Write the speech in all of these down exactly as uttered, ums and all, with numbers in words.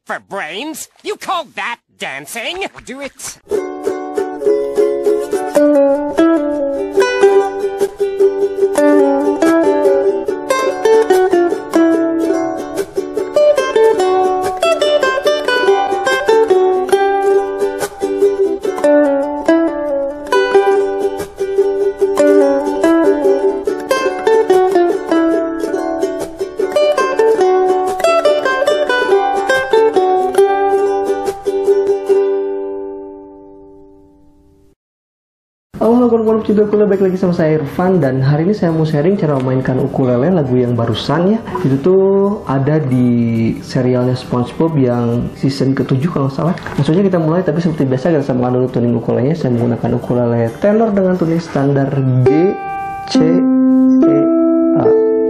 for brains. You call that dancing? Do it. Halo kawan-kawan pecinta ukulele, balik lagi sama saya Irfan. Dan hari ini saya mau sharing cara memainkan ukulele, lagu yang barusan ya. Itu tuh ada di serialnya SpongeBob yang season ketujuh kalau nggak salah. Maksudnya kita mulai, tapi seperti biasa kita sambungkan dulu tuning ukulelenya. Saya menggunakan ukulele tenor dengan tuning standar G, C, E, A.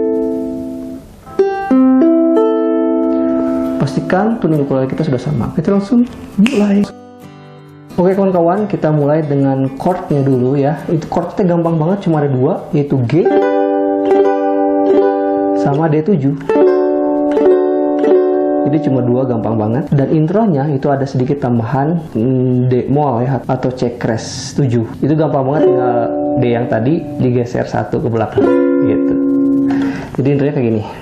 Pastikan tuning ukulele kita sudah sama. Kita langsung mulai. Oke kawan-kawan, kita mulai dengan chordnya dulu ya. Itu chordnya gampang banget, cuma ada dua, yaitu G sama D tujuh. Jadi cuma dua, gampang banget. Dan intronya itu ada sedikit tambahan D moll ya, atau C crash tujuh. Itu gampang banget, tinggal D yang tadi digeser satu ke belakang gitu. Jadi intronya kayak gini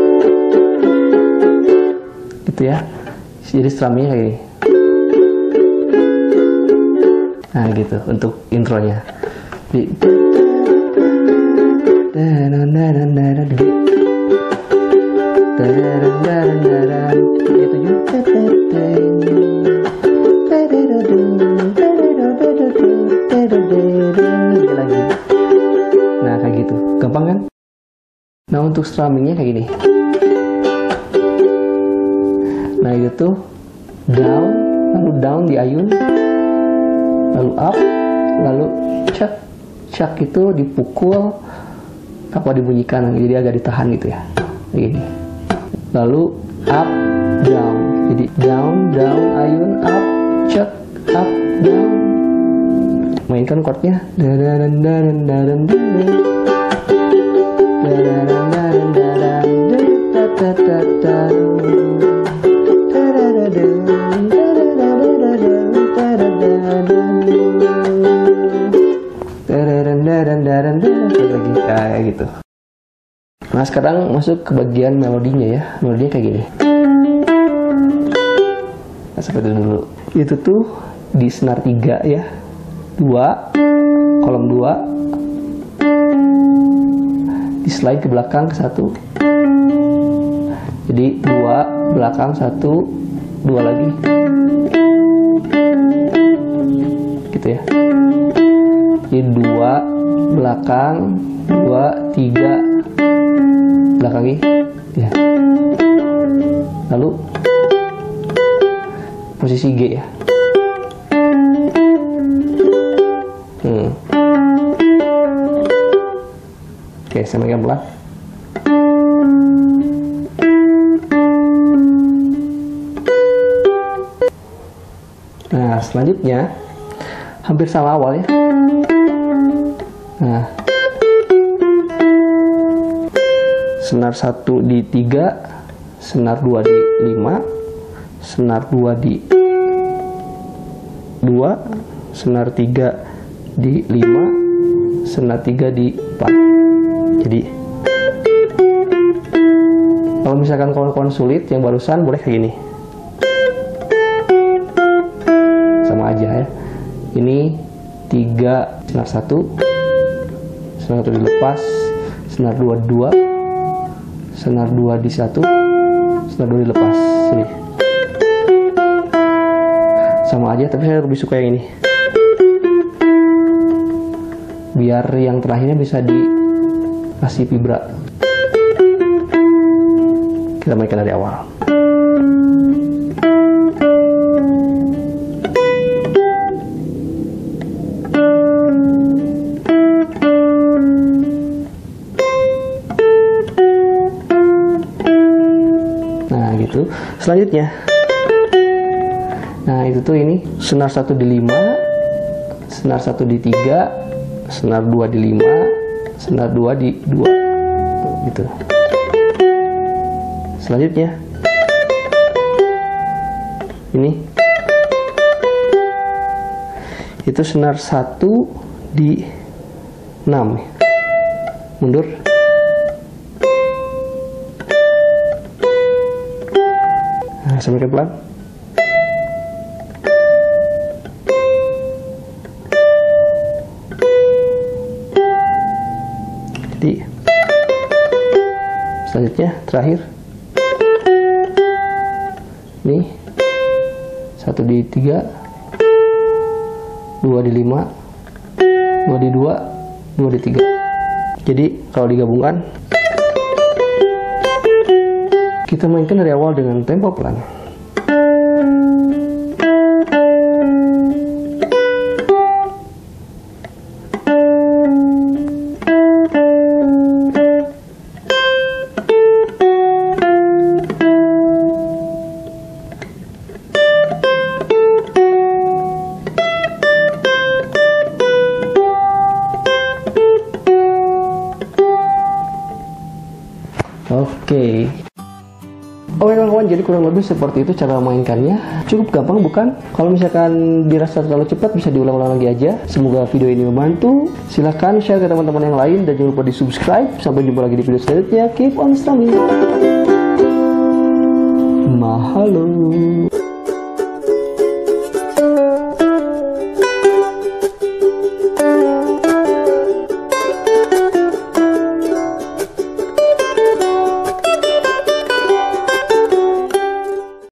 gitu ya. Jadi strummingnya kayak gini. Nah gitu untuk intronya. Di lagi. Nah kayak gitu, gampang kan? Nah untuk strummingnya kayak gini. Nah itu tuh down, lalu down di ayun, lalu up, lalu cak, cak itu dipukul apa dibunyikan, jadi agak ditahan gitu ya, begini. Lalu up, down, jadi down, down, ayun, up, cak, up, down. Mainkan chordnya. Lagi kayak gitu. Nah sekarang masuk ke bagian melodinya ya. Melodinya kayak gini. Nah, seperti itu dulu. Itu tuh di senar tiga ya, dua, kolom dua, di slide ke belakang ke satu. Jadi dua belakang satu, dua lagi. Gitu ya. Jadi dua belakang, dua, tiga belakang lagi ya. Lalu posisi G ya. hmm. Oke, saya mainkan pelan. Nah selanjutnya hampir sama awal ya. Nah, senar satu di tiga, senar dua di lima, senar dua di dua, senar tiga di lima, senar tiga di empat. Jadi, kalau misalkan kawan-kawan sulit yang barusan boleh kayak gini. Sama aja ya. Ini tiga, senar satu, senar satu dilepas, senar dua dua, senar dua di satu, senar dua dilepas. Sini. Sama aja, tapi saya lebih suka yang ini. Biar yang terakhirnya bisa dikasih vibra. Kita mainkan dari awal. Selanjutnya, nah itu tuh ini senar satu di lima, senar satu di tiga, senar dua di lima, senar dua di dua, gitu. Selanjutnya, Ini itu senar satu di enam. Mundur. Nah, semakin pelan. Jadi selanjutnya terakhir ini satu di tiga, dua di lima, dua di dua, dua di tiga. Jadi kalau digabungkan kita mainkan dari awal dengan tempo pelan. Oke, oke kawan-kawan, jadi kurang lebih seperti itu cara mainkannya. Cukup gampang bukan? Kalau misalkan dirasa terlalu cepat bisa diulang-ulang lagi aja. Semoga video ini membantu. Silahkan share ke teman-teman yang lain dan jangan lupa di subscribe. Sampai jumpa lagi di video selanjutnya. Keep on strumming. Mahalo.